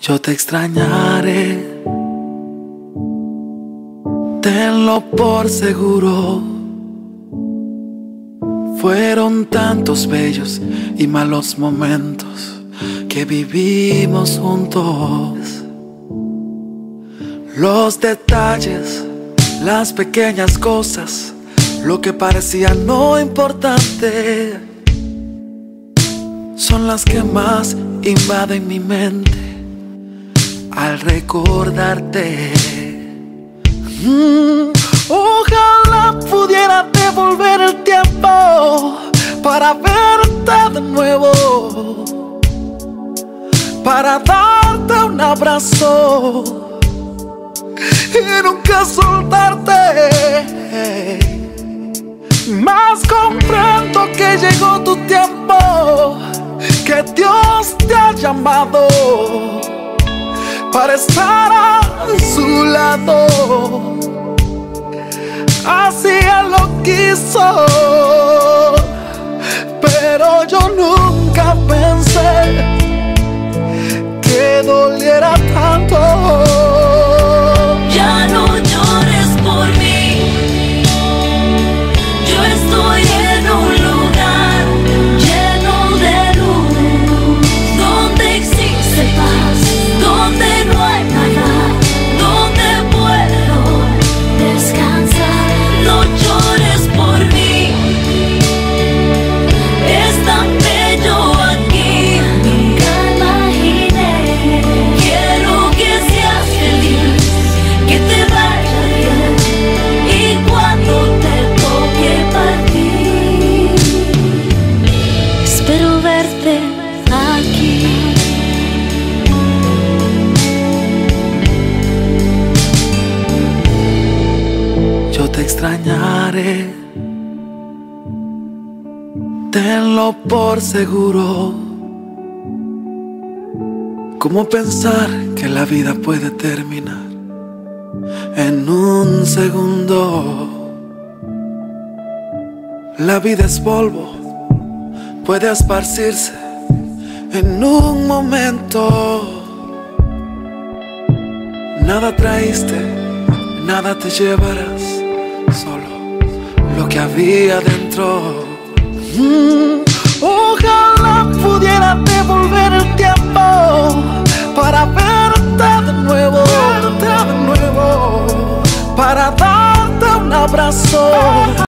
Yo te extrañaré, tenlo por seguro. Fueron tantos bellos y malos momentos que vivimos juntos. Los detalles, las pequeñas cosas, lo que parecía no importante, son las que más invaden mi mente al recordarte. Ojalá pudiera devolver el tiempo para verte de nuevo, para darte un abrazo y nunca soltarte. Mas comprendo que llegó tu tiempo, que Dios te ha llamado para estar a su lado. Así Él lo quiso, pero yo nunca pensé que doliera tanto. Ya no llores por mí, yo estoy en un lugar lleno de luz, donde existe paz, donde no hay nada, donde puedo descansar. No llores por mí, es tan bello aquí, nunca imaginé. Quiero que seas feliz, que te vaya bien, y cuando te toque partir, espero verte aquí. Yo te extrañaré, tenlo por seguro. ¿Cómo pensar que la vida puede terminar en un segundo? La vida es polvo, puede esparcirse en un momento. Nada traíste, nada te llevarás, solo lo que había dentro. Ojalá pudiera devolver el tiempo para verte de nuevo, para darte un abrazo.